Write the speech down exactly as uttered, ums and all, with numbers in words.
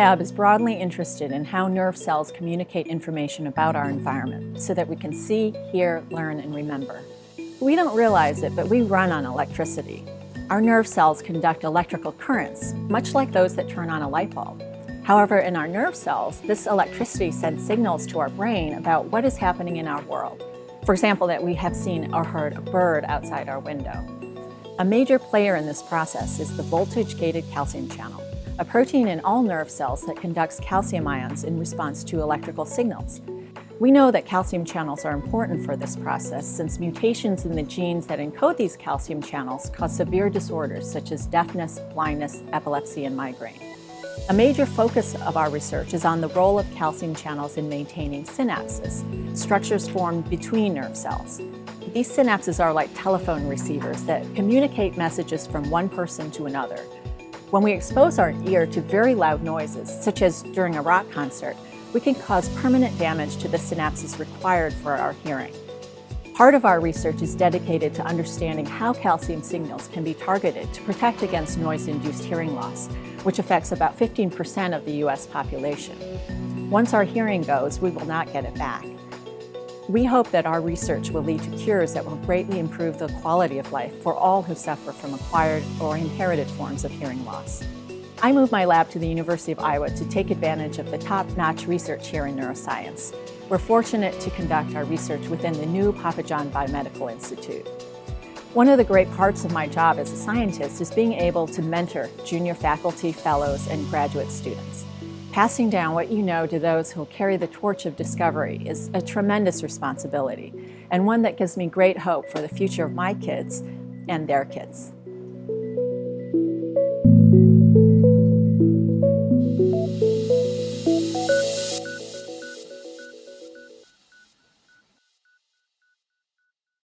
lab is broadly interested in how nerve cells communicate information about our environment so that we can see, hear, learn, and remember. We don't realize it, but we run on electricity. Our nerve cells conduct electrical currents, much like those that turn on a light bulb. However, in our nerve cells, this electricity sends signals to our brain about what is happening in our world. For example, that we have seen or heard a bird outside our window. A major player in this process is the voltage-gated calcium channel, a protein in all nerve cells that conducts calcium ions in response to electrical signals. We know that calcium channels are important for this process since mutations in the genes that encode these calcium channels cause severe disorders such as deafness, blindness, epilepsy, and migraine. A major focus of our research is on the role of calcium channels in maintaining synapses, structures formed between nerve cells. These synapses are like telephone receivers that communicate messages from one person to another. When we expose our ear to very loud noises, such as during a rock concert, we can cause permanent damage to the synapses required for our hearing. Part of our research is dedicated to understanding how calcium signals can be targeted to protect against noise-induced hearing loss, which affects about fifteen percent of the U S population. Once our hearing goes, we will not get it back. We hope that our research will lead to cures that will greatly improve the quality of life for all who suffer from acquired or inherited forms of hearing loss. I moved my lab to the University of Iowa to take advantage of the top-notch research here in neuroscience. We're fortunate to conduct our research within the new Papa John Biomedical Institute. One of the great parts of my job as a scientist is being able to mentor junior faculty, fellows, and graduate students. Passing down what you know to those who will carry the torch of discovery is a tremendous responsibility, and one that gives me great hope for the future of my kids and their kids.